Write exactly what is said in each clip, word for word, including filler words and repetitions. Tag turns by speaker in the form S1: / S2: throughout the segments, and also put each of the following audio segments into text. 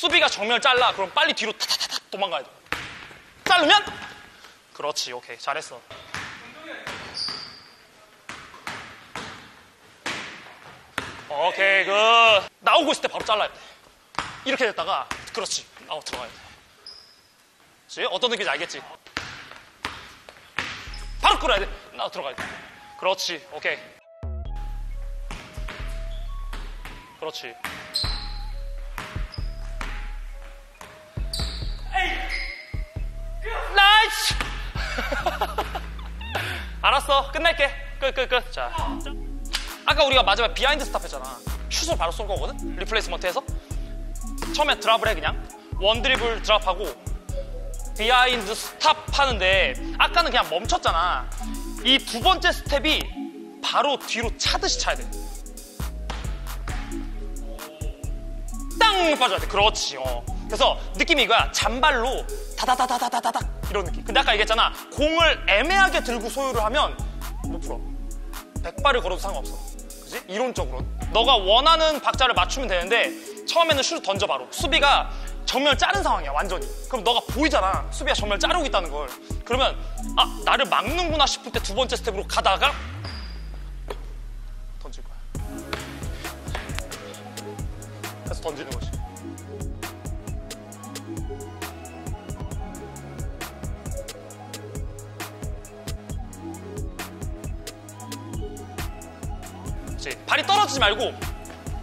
S1: 수비가 정면을 잘라. 그럼 빨리 뒤로 타타타타 도망가야 돼. 자르면 그렇지. 오케이, 잘했어. 오케이, 그 나오고 있을 때 바로 잘라야 돼. 이렇게 됐다가 그렇지, 나오 들어가야 돼. 그렇지? 어떤 느낌인지 알겠지? 바로 끌어야 돼. 나오 들어가야 돼. 그렇지. 오케이. 그렇지. 나이스. 알았어, 끝낼게. 끝, 끝, 끝. 자, 아까 우리가 마지막에 비하인드 스탑 했잖아. 슛을 바로 쏜 거거든? 리플레이스먼트에서. 처음에 드랍을 해. 그냥 원 드리블 드랍하고 비하인드 스탑 하는데 아까는 그냥 멈췄잖아. 이 두 번째 스텝이 바로 뒤로 차듯이 차야 돼. 땅 빠져야 돼. 그렇지. 어. 그래서 느낌이 이거야. 잔발로 다다다다다다닥 이런 느낌. 근데 아까 얘기했잖아. 공을 애매하게 들고 소유를 하면 못 풀어. 백발을 걸어도 상관없어. 그지? 이론적으로는. 너가 원하는 박자를 맞추면 되는데 처음에는 슛 던져 바로. 수비가 정면을 자른 상황이야, 완전히. 그럼 너가 보이잖아. 수비가 정면을 자르고 있다는 걸. 그러면 아, 나를 막는구나 싶을 때 두 번째 스텝으로 가다가 던질 거야. 그래서 던지는 거지. 그렇지. 발이 떨어지지 말고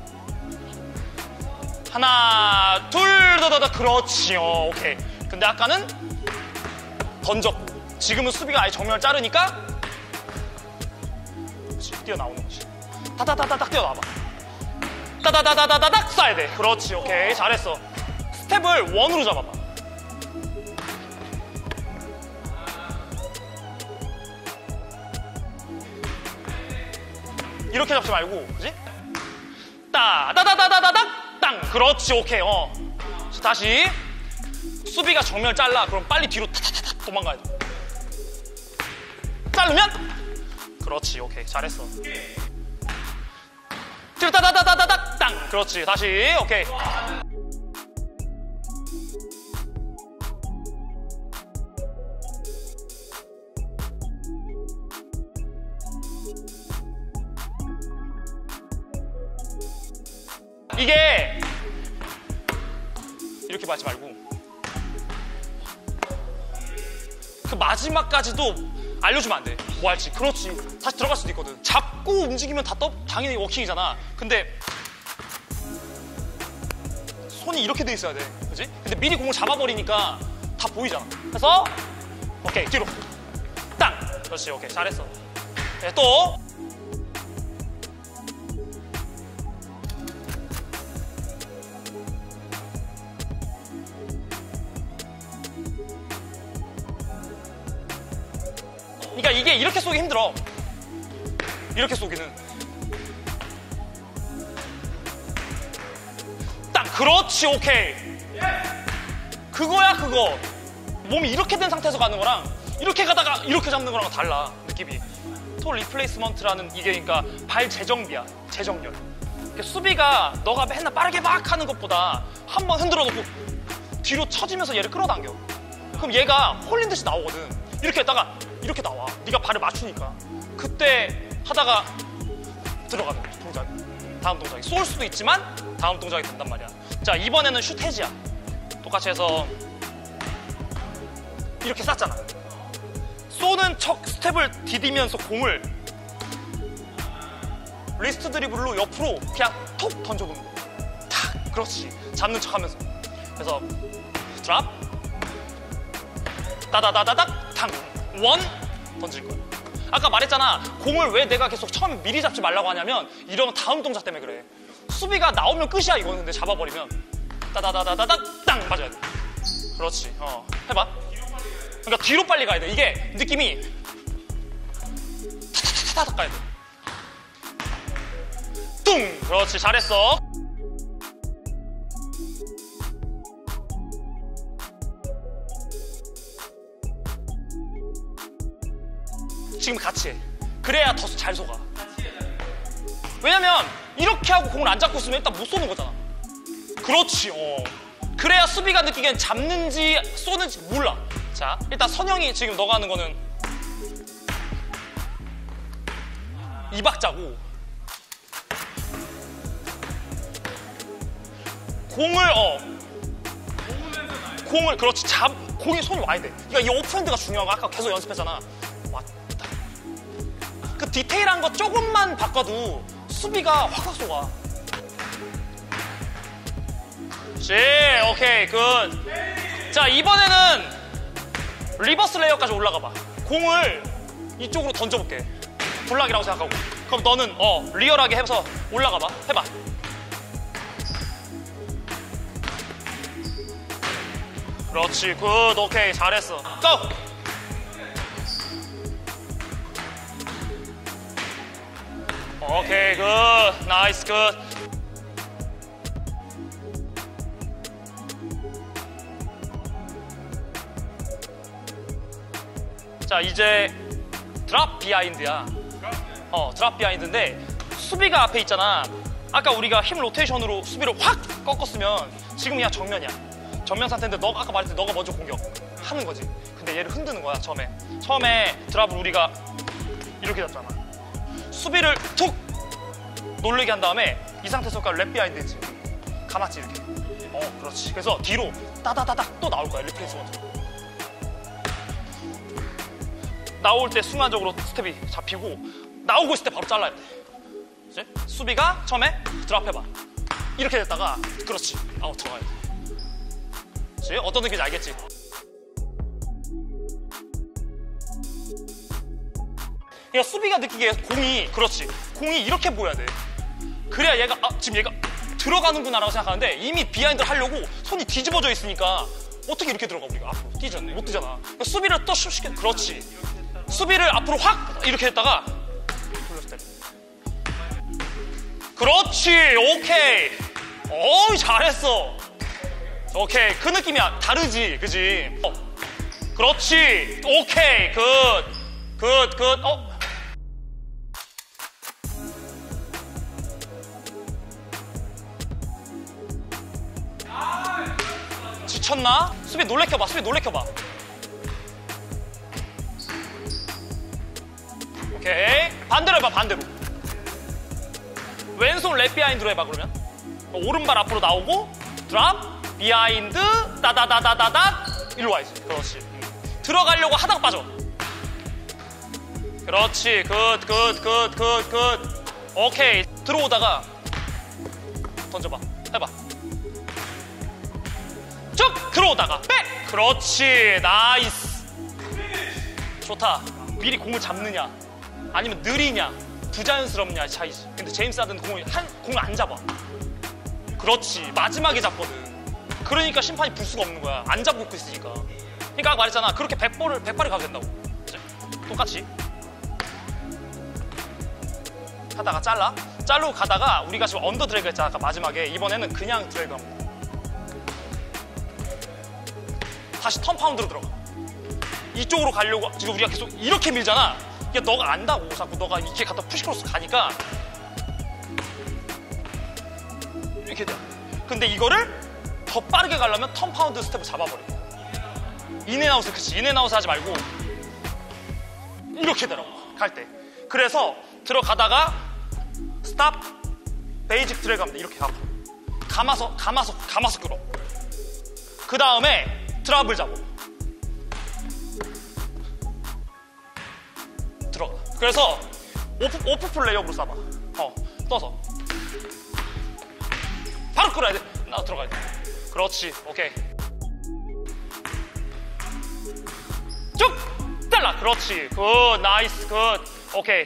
S1: 하나, 둘, 더더더. 그렇지. 어, 오케이. 근데 아까는 던졌고 지금은 수비가 아예 정면을 자르니까 그렇지. 뛰어나오는 거지. 다다다다닥 뛰어나와봐. 다다다다다닥 쏴야 돼. 그렇지. 오케이. 잘했어. 스텝을 원으로 잡아봐. 이렇게 잡지 말고, 그지? 따다다다다다닥 땅. 그렇지. 오케이. 어. 다시 수비가 정면을 잘라. 그럼 빨리 뒤로 타타타타 도망가야 돼. 자르면 그렇지. 오케이. 잘했어. 뒤로 따다다다다닥 땅. 그렇지. 다시. 오케이. 이게 이렇게 하지 말고 그 마지막까지도 알려주면 안 돼. 뭐 할지. 그렇지. 다시 들어갈 수도 있거든. 잡고 움직이면 다 떠, 당연히 워킹이잖아. 근데 손이 이렇게 돼 있어야 돼. 그지? 근데 미리 공을 잡아버리니까 다 보이잖아. 그래서 오케이. 뒤로 땅. 그렇지. 오케이. 잘했어. 네, 또 그러니까 이게 이렇게 쏘기 힘들어. 이렇게 쏘기는 딱. 그렇지. 오케이. 그거야 그거. 몸이 이렇게 된 상태에서 가는 거랑 이렇게 가다가 이렇게 잡는 거랑 달라, 느낌이. 톨 리플레이스먼트라는 이게 그러니까 발 재정비야. 재정렬. 그러니까 수비가 너가 맨날 빠르게 막 하는 것보다 한 번 흔들어 놓고 뒤로 쳐지면서 얘를 끌어당겨. 그럼 얘가 홀린 듯이 나오거든. 이렇게 했다가 이렇게 나와. 네가 발을 맞추니까. 그때 하다가 들어가는 거지, 동작. 다음 동작이. 쏠 수도 있지만 다음 동작이 된단 말이야. 자, 이번에는 슛 해지야. 똑같이 해서 이렇게 쐈잖아. 쏘는 척 스텝을 디디면서 공을 리스트 드리블로 옆으로 그냥 톡 던져보는 거야. 탁. 그렇지. 잡는 척 하면서. 그래서 드랍 따다다다닥 탕. 원 던질 거야. 아까 말했잖아. 공을 왜 내가 계속 처음에 미리 잡지 말라고 하냐면 이런 다음 동작 때문에 그래. 수비가 나오면 끝이야 이거는. 근데 잡아버리면 따다다다다닥 땅 맞아야 돼. 그렇지. 어, 해봐. 그러니까 뒤로 빨리 가야 돼. 이게 느낌이 타타타타닥 가야 돼. 뚱. 그렇지. 잘했어. 지금 같이 해. 그래야 더 잘 속아. 왜냐면 이렇게 하고 공을 안 잡고 있으면 일단 못 쏘는 거잖아. 그렇지. 어. 그래야 수비가 느끼기엔 잡는지 쏘는지 몰라. 자, 일단 선영이 지금 너가 하는 거는 이 박자고 공을 어 공을 그렇지 잡 공이 손이 와야 돼. 그러니까 이 오프핸드가 중요한 거 아까 계속 연습했잖아. 왔다. 그 디테일한 거 조금만 바꿔도 수비가 확확 쏘가. 씨, 오케이, 굿. 자, 이번에는 리버스 레이어까지 올라가 봐. 공을 이쪽으로 던져볼게. 블락이라고 생각하고. 그럼 너는 어 리얼하게 해서 올라가 봐. 해봐. 그렇지, 굿, 오케이, 잘했어. 고! 오케이, 굿, 나이스, 굿. 자, 이제 드랍 비하인드야. 어, 드랍 비하인드인데 수비가 앞에 있잖아. 아까 우리가 힙 로테이션으로 수비를 확 꺾었으면 지금 그냥 정면이야. 전면 상태인데 너가 아까 말했듯이 너가 먼저 공격하는 거지. 근데 얘를 흔드는 거야, 처음에. 처음에 드랍을 우리가 이렇게 잡잖아. 수비를 툭 놀리게 한 다음에 이 상태에서 랩 비하인드지. 감았지, 이렇게. 어, 그렇지. 그래서 뒤로 따다다닥 또 나올 거야, 리플레이스먼트. 나올 때 순간적으로 스텝이 잡히고 나오고 있을 때 바로 잘라야 돼. 그치? 수비가 처음에 드랍 해봐. 이렇게 됐다가 그렇지. 아웃 들어가야 돼. 그치? 어떤 느낌인지 알겠지? 그러니까 수비가 느끼기에 공이 그렇지. 공이 이렇게 보여야 돼. 그래야 얘가 아, 지금 얘가 들어가는구나 라고 생각하는데 이미 비하인드를 하려고 손이 뒤집어져 있으니까 어떻게 이렇게 들어가 우리가 앞으로 뛰지 않네. 못 뛰잖아. 그러니까 수비를 또 쉽게 그렇지. 수비를 앞으로 확 이렇게 했다가 돌려서 때려. 그렇지, 오케이. 어우, 잘했어. 오케이, 그 느낌이야. 다르지, 그지? 어. 그렇지, 오케이, 굿, 굿, 굿. 어. 지쳤나? 수비 놀래켜봐, 수비 놀래켜봐. 오케이, 반대로 해봐. 반대로 왼손 랩 비하인드로 해봐. 그러면 오른발 앞으로 나오고 드랍 비하인드 따다다다다닥 일로 와야지. 그렇지. 들어가려고 하다가 빠져. 그렇지, 굿, 굿, 굿, 굿, 굿. 오케이, 들어오다가 던져봐. 해봐. 쭉 들어오다가 백. 그렇지, 나이스. 좋다. 미리 공을 잡느냐 아니면 느리냐 부자연스럽냐 차이지. 근데 제임스 하든은 공을 한 공을 안 잡아. 그렇지, 마지막에 잡거든. 그러니까 심판이 불 수가 없는 거야. 안 잡고 있으니까. 그러니까 아까 말했잖아. 그렇게 백 발을 백 발이 가도 된다고. 그치? 똑같이 하다가 잘라. 자르고 가다가 우리가 지금 언더 드래그 했잖아. 아까 마지막에. 이번에는 그냥 드래그 합니다. 다시 턴 파운드로 들어가. 이쪽으로 가려고 지금 우리가 계속 이렇게 밀잖아. 야, 너가 안다고. 자꾸 너가 이렇게 갖다 푸시크로스 가니까 이렇게 돼. 근데 이거를 더 빠르게 가려면 턴 파운드 스텝을 잡아버려. 인앤아웃을 그치 인앤아웃 하지 말고 이렇게 되라고 갈 때. 그래서 들어가다가 스탑 베이직 드래그 합니다. 이렇게 하고 감아서 감아서 감아서 끌어. 그 다음에 드랍을 잡아. 들어가. 그래서 오프, 오프 플레이업으로 쏴봐. 어, 떠서 바로 끌어야 돼. 나 들어가야 돼. 그렇지, 오케이. 쭉 잘라. 그렇지, 굿, 나이스, 굿, 오케이.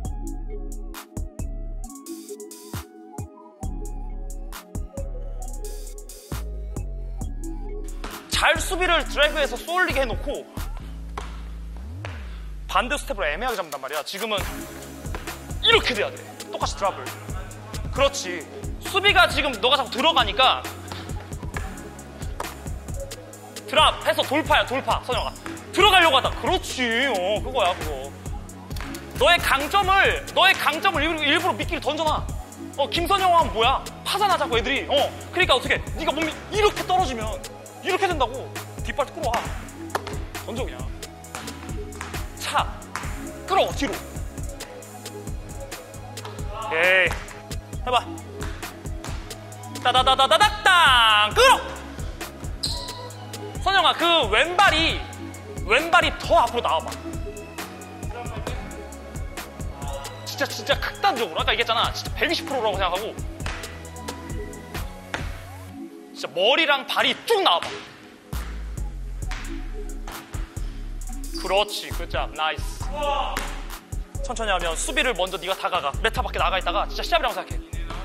S1: 잘 수비를 드래그해서 쏠리게 해놓고 반대 스텝으로 애매하게 잡는단 말이야. 지금은 이렇게 돼야 돼. 똑같이 드랍을. 그렇지. 수비가 지금 너가 자꾸 들어가니까 드랍 해서 돌파야. 돌파. 선영아 들어가려고 하다. 그렇지. 어, 그거야 그거. 너의 강점을 너의 강점을 일부러, 일부러 미끼를 던져놔. 어 김선영 하면 뭐야? 파산하자고 애들이. 어 그러니까 어떻게? 네가 몸이 이렇게 떨어지면 이렇게 된다고. 뒷발 끌어와. 던져 그냥. 차. 끌어 뒤로. 오케이. 해봐. 따다다다다닥땅 끌어. 선영아 그 왼발이 왼발이 더 앞으로 나와봐. 진짜 진짜 극단적으로 아까 얘기했잖아. 진짜 백이십 퍼센트라고 생각하고 진짜 머리랑 발이 쭉 나와봐. 그렇지 굿잡 나이스. 천천히 하면 수비를 먼저 네가 다가가 메타 밖에 나가 있다가 진짜 시합이라고 생각해.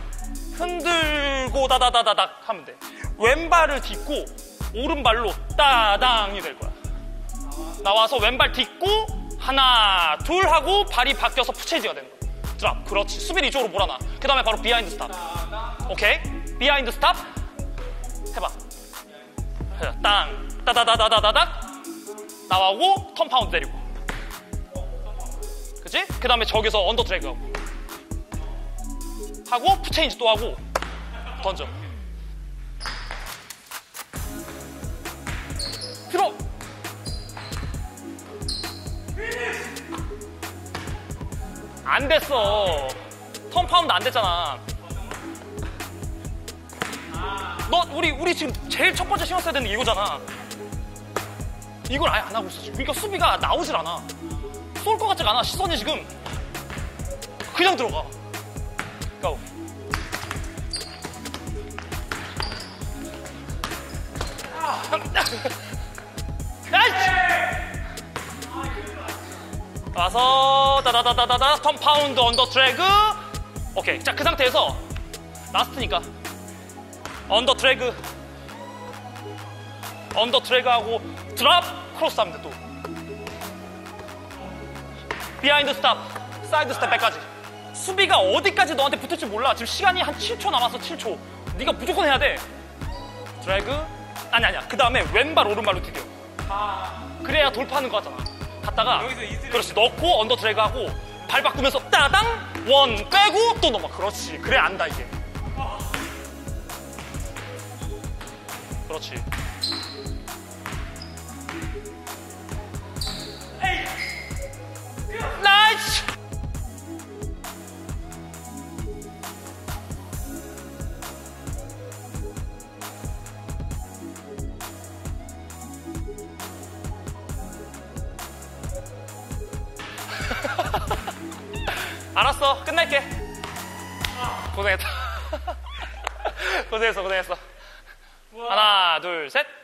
S1: 흔들고 다다다다닥 하면 돼. 왼발을 딛고 오른발로 따당이 될 거야. 나와서 왼발 딛고 하나 둘 하고 발이 바뀌어서 푸체이지가 되는 거야. 드랍 그렇지. 수비를 이쪽으로 몰아놔. 그 다음에 바로 비하인드 스탑. 오케이 비하인드 스탑 해봐. 땅 따다다다다다닥 나와고 턴파운드 때리고 그치? 그 다음에 저기서 언더 드래그 하고 하고 푸체인지 또 하고 던져. 들어. 안 됐어. 턴파운드 안 됐잖아. 너 우리 우리 지금 제일 첫 번째 신경 써야 되는 게 이거잖아. 이걸 아예 안 하고 있어 지금. 그러니까 수비가 나오질 않아. 쏠 것 같지가 않아. 시선이 지금 그냥 들어가. 고. 와서 다다다다다다 턴 파운드 언더 드래그. 오케이. 자 그 상태에서 라스트니까 언더 드래그 언더 드래그 하고 드랍 크로스 하면 돼. 또 비하인드 스탑 사이드 스텝 백까지. 수비가 어디까지 너한테 붙을지 몰라. 지금 시간이 한 칠 초 남았어. 칠 초. 네가 무조건 해야 돼. 드래그 아니 아니야. 그 다음에 왼발 오른발로 디뎌. 그래야 돌파하는 거 같잖아. 갔다가 그렇지 넣고 언더 드래그 하고 발 바꾸면서 따당 원 빼고 또 넘어. 그렇지. 그래 안다 이게. 그렇지. 나이스. 알았어. 끝낼게. 고생했다. 고생했어 고생했어. 하나 둘 셋.